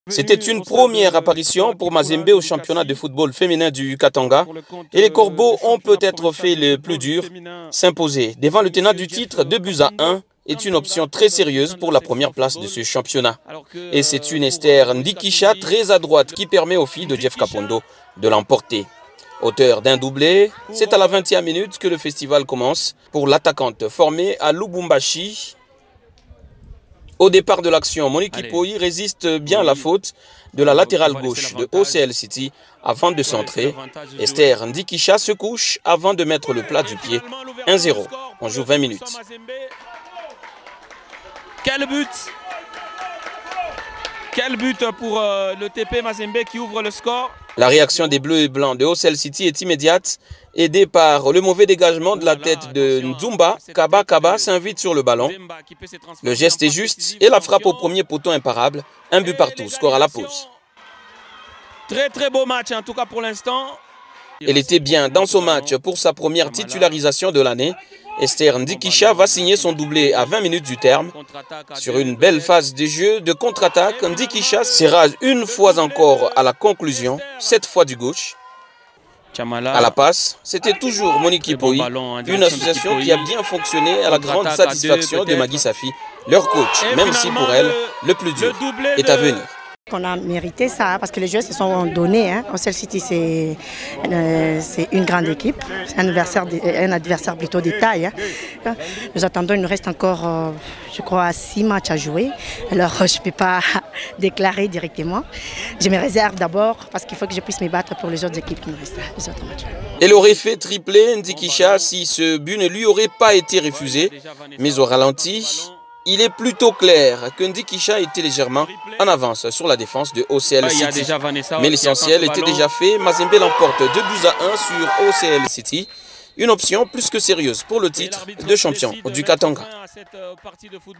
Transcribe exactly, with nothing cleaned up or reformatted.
C'était une première apparition pour Mazembe au championnat de football féminin du Katanga et les Corbeaux ont peut-être fait le plus dur, s'imposer devant le tenant du titre deux buts à un est une option très sérieuse pour la première place de ce championnat. Et c'est une Esther Ndikisha très à droite qui permet aux filles de Jeff Kapondo de l'emporter. Auteur d'un doublé, c'est à la vingtième minute que le festival commence pour l'attaquante formée à Lubumbashi. Au départ de l'action, Monique Ipoyi résiste bien à la faute de la latérale gauche de O C L City avant de centrer. Esther Ndikisha se couche avant de mettre le plat du pied. un zéro. On joue vingt minutes. Quel but! Quel but pour euh, le T P Mazembe qui ouvre le score. La réaction des Bleus et Blancs de O C L City est immédiate, aidée par le mauvais dégagement de la tête de Nzumba. Kaba Kaba s'invite sur le ballon. Le geste est juste et la frappe au premier poteau imparable. Un but partout, score à la pause. Très très beau match en tout cas pour l'instant. Elle était bien dans son match pour sa première titularisation de l'année. Esther Ndikisha va signer son doublé à vingt minutes du terme. Sur une belle phase de jeu de contre-attaque, Ndikisha sera une fois encore à la conclusion, cette fois du gauche. À la passe, c'était toujours Monique Ipoyi, une association qui a bien fonctionné à la grande satisfaction de Magui Safi, leur coach, même si pour elle, le plus dur est à venir. On a mérité ça parce que les joueurs se sont donnés. Hein. O C L City, c'est euh, une grande équipe, c'est un adversaire, un adversaire plutôt de taille. Hein. Nous attendons, il nous reste encore, euh, je crois, six matchs à jouer. Alors, je ne peux pas déclarer directement. Je me réserve d'abord parce qu'il faut que je puisse me battre pour les autres équipes qui nous restent, les autres matchs. Elle aurait fait tripler Ndikisha si ce but ne lui aurait pas été refusé, mais au ralenti. Il est plutôt clair que Ndikisha était légèrement en avance sur la défense de O C L City. Mais l'essentiel était déjà fait. Mazembe l'emporte deux buts à un sur O C L City. Une option plus que sérieuse pour le titre de champion du Katanga.